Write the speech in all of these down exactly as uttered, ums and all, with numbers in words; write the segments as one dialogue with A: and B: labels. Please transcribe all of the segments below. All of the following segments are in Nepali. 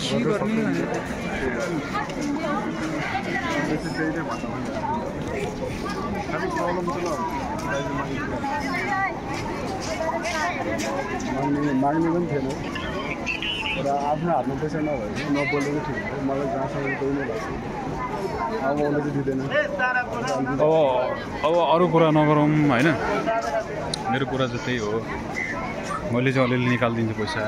A: माग्ने पनि थिएन र आफ्नो हातमा पैसा नभए नबोलेको ठिक हो मलाई जहाँसम्म कोही नै लाग्छ अब उसले चाहिँ दिँदैन
B: अब अब अरू कुरा नगरौँ होइन मेरो कुरा चाहिँ त्यही हो मैले चाहिँ अलिअलि निकालिदिन्छु पैसा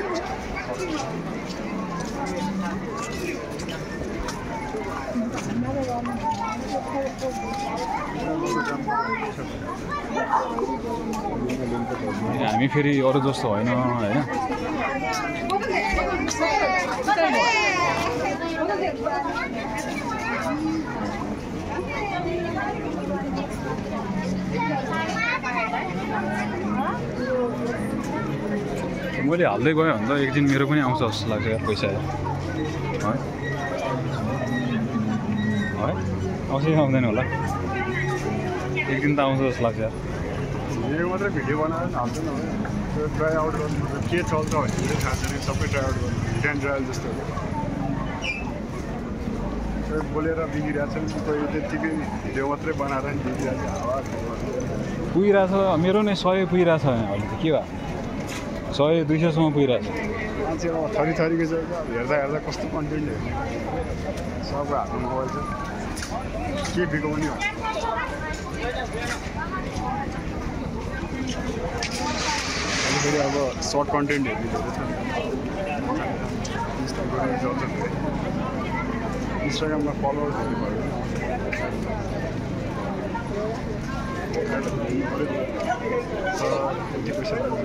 B: हामी फेरि अरू जस्तो होइन होइन मैले हाल्दै गएँ भने त एक दिन मेरो पनि आउँछ जस्तो लाग्छ यार पैसा है है आउँछ कि आउँदैन होला एक दिन त आउँछ जस्तो लाग्छ यार
A: यो मात्रै भिडियो बनाएर हाल्दैन त्यो ट्राई आउट गर्नु के चल्छ भने थाहा छैन सबै ट्राई आउट गर्नु ट्रेन ट्रायल जस्तो बोलेर बिगिरहेको छ नि कोही त्यत्तिकै भिडियो मात्रै बनाएर नि बिगिरहेको छ हावा
B: पुगिरहेछ मेरो नै सय पुगिरहेछ अहिले त के भयो सय दुई सयसम्म पुगिरहेछ
A: मान्छे अब थरी थरीको छ हेर्दा हेर्दा कस्तो कन्टेन्ट हेर्ने सबको हातमा मोबाइल छ के बिगाउने हो फेरि अब सर्ट कन्टेन्टहरू धेरै छ इन्स्टाग्राममा चल्छ इन्स्टाग्राममा फलोवर्स हुनु पऱ्यो कति पैसा लाग्छ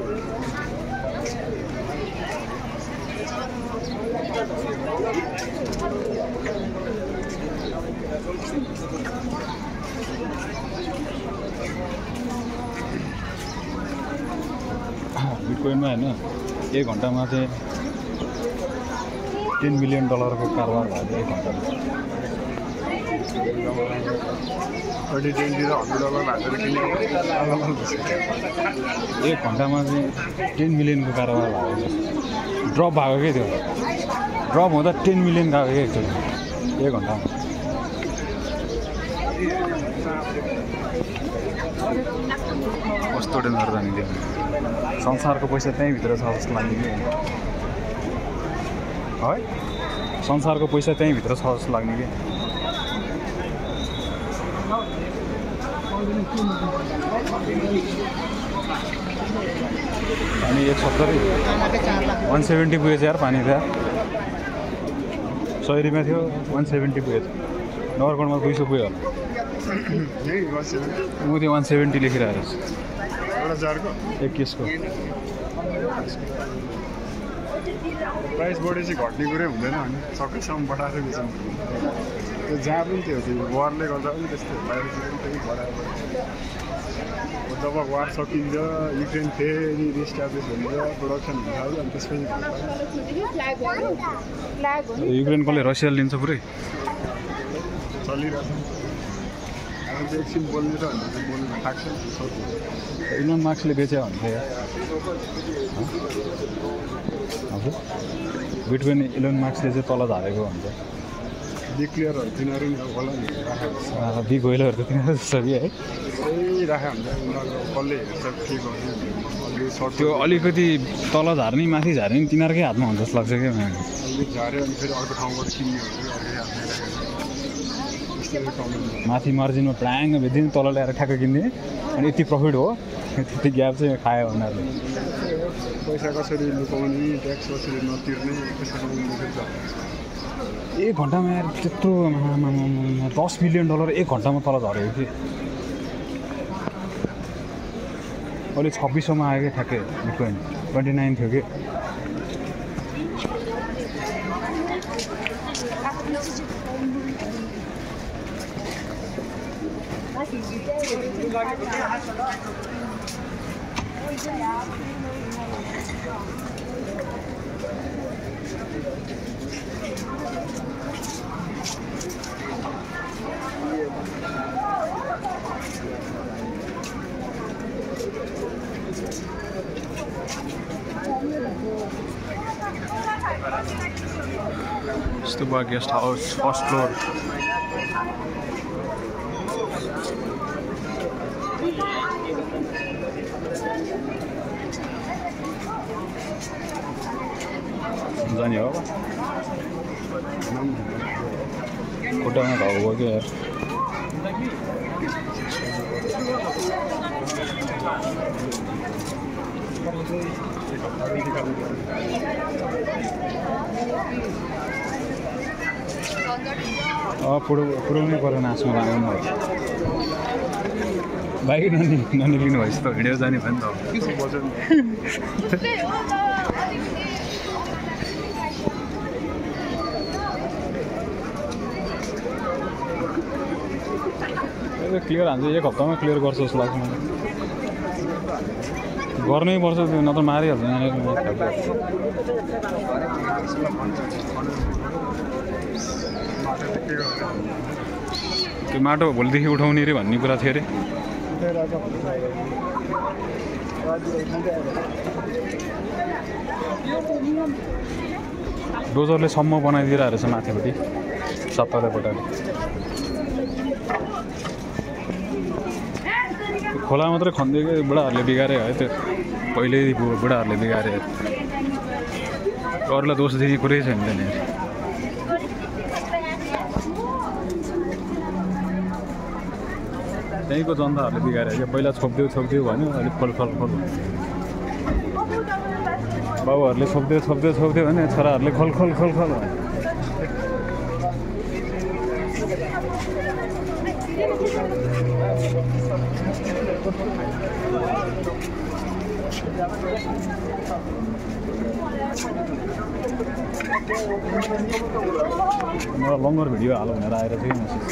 B: बिटकोइनमा होइन एक घन्टामा चाहिँ टेन मिलियन डलरको कारोबार भयो एक घन्टामा
A: ट्वेन्टी ट्वेन्टी र हन्ड्रेड डलर हालेर किनेको
B: एक घन्टामा चाहिँ टेन मिलियनको कारोबार भयो ड्रप भएको के थियो ड्रप हुँदा टेन मिलियन गएको क्या एकचोटि एक घन्टामा कस्तो डेन्जर जाने थियो संसारको पैसा त्यहीँभित्र छ जस्तो लाग्ने कि है संसारको पैसा त्यहीँभित्र छ जस्तो लाग्ने कि पानी एक सत्तरी वान सेभेन्टी पुगेछ यार पानी त्यहाँ सय रुपियाँ थियो वान सेभेन्टी पुगेछ नगरकोटमा दुई सय पुग्यो म त्यो वान सेभेन्टी लेखिरहेको छु एक केसको
A: प्राइस बढेपछि घट्ने कुरै हुँदैन भने सकेसम्म बढाएर बेच्नु त्यो जहाँ पनि त्यो त्यो वारले गर्दा पनि त्यस्तै बाहिरतिर पनि त्यही बढाएर जब वार सकिन्छ युक्रेन फेरि रिस्टाब्लिस हुन्छ प्रोडक्सन हुन्छ अनि त्यसपछि
B: युक्रेन कसले रसियाले लिन्छ पुरै
A: चलिरहेछ अब चाहिँ एकछिन बोल्ने छ भने चाहिँ बोल्नु थाक्छ
B: इलोन मार्क्सले बेच्यो भन्थ्यो हजुर बिटकोइन इलोन मार्क्सले चाहिँ तल झारेको भन्छ
A: डिक्लियरहरू तिनीहरू नि होला नि
B: बिग वेलहरू त तिनीहरू जस्तो कि है
A: सबै राखेको हुन्छ उनीहरू कसले हेर्छ के गर्ने
B: त्यो अलिकति तल झार्ने माथि झार्ने तिनीहरूकै हातमा हुन्छ जस्तो लाग्छ क्या
A: अलिक झाऱ्यो अनि फेरि अर्को ठाउँबाट किन्ने हो अर्कै हातमा
B: माथि मार्जिनमा प्लाङ बेच्दिने तल ल्याएर ठ्याक्क किन्ने अनि यति प्रफिट हो त्यति ग्याप चाहिँ खायो उनीहरूले
A: पैसा कसरी लुकाउने ट्याक्स कसरी नतिर्ने कसरी
B: एक घन्टामा यार त्यत्रो दस मिलियन डलर एक घन्टामा तल झरेको कि अहिले छब्बिससम्म आयो कि ठ्याक्कै बिटकोइन ट्वेन्टी नाइन थियो कि Kasturba guest house first floor जाने हो खुट्टामा घाउ भयो क्या यार पुरो पुऱ्याउनै पऱ्यो नाच्नु लाग्नु बाइक ननि ननिलिनु भएछ त हिँडेर जाने भयो नि त क्लियर हान्छ एक हप्तामा क्लियर गर्छ जस्तो लाग्छ मलाई गर्नै पर्छ नत्र मारिहाल्छ यहाँनिर त्यो माटो भोलिदेखि उठाउने अरे भन्ने कुरा थियो अरे डोजरले सम्म बनाइदिएर रहेछ माथिपट्टि सत्तापट्टि खोला मात्रै खनिदिएको बुढाहरूले बिगारे है त्यो पहिल्यै बुढाहरूले बिगारे अरूलाई दोष दिने कुरै छैन त्यहाँनिर त्यहीँको जनताहरूले बिगारे क्या पहिला छोपिदियो छोपिदियो भन्यो अलिक फल फल फल बाबुहरूले छोपिदियो छोपिदियो छोपिदियो भने छोराहरूले खोल खोल खोल खोल भन्यो मलाई लङ्गर भिडियो हाल भनेर आएर थियो मेसेज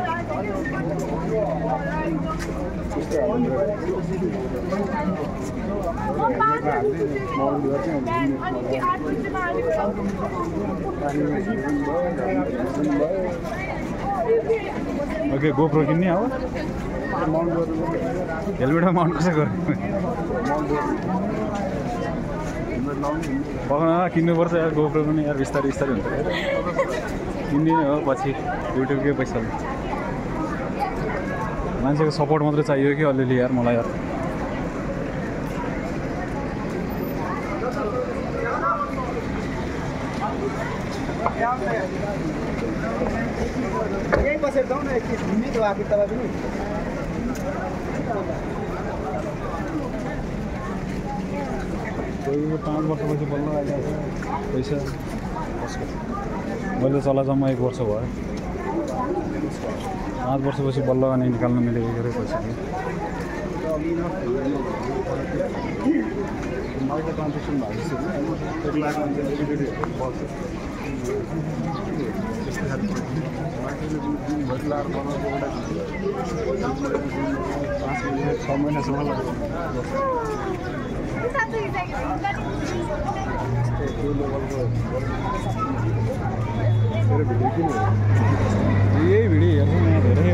B: ओके गोप्रो किन्ने अब हेलमेटमा माउन्ट कसै गर्ने पकाउन किन्नुपर्छ यार गोप्रो पनि यार बिस्तारै बिस्तारै हुन्छ किनिदिने हो पछि युट्युबकै पैसा मान्छेको सपोर्ट मात्रै चाहियो कि अलिअलि यार मलाई यार
C: यही बसेर जाउँ न एकछिन घुम्ने आएको तपाईँ पनि
B: पाँच वर्षपछि बल्ल आइरहेको छ पैसा कसको मैले चलाजम्मा एक वर्ष भयो पाँच वर्षपछि बल्ल अनि निकाल्न मिलेको के अरे पैसा
A: ट्रान्जेक्सन भएको एक लाख मान्छे बल्छ त्यस्तै खालको मान्छेले दिनभरि लाएर बनाएको एउटा पाँच महिना छ महिनासम्म लाग्छ
B: यही भिडियो हेर्छु म धेरै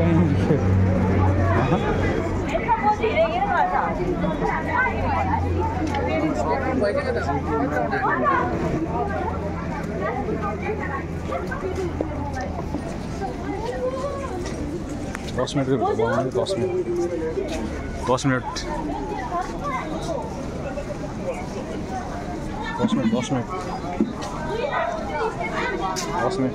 B: दस मिनटको भिडियो बनाउने दस मिनट दस मिनट दस मिनट दस मिनट दस मिनट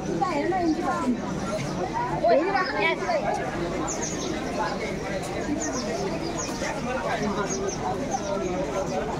D: Oi,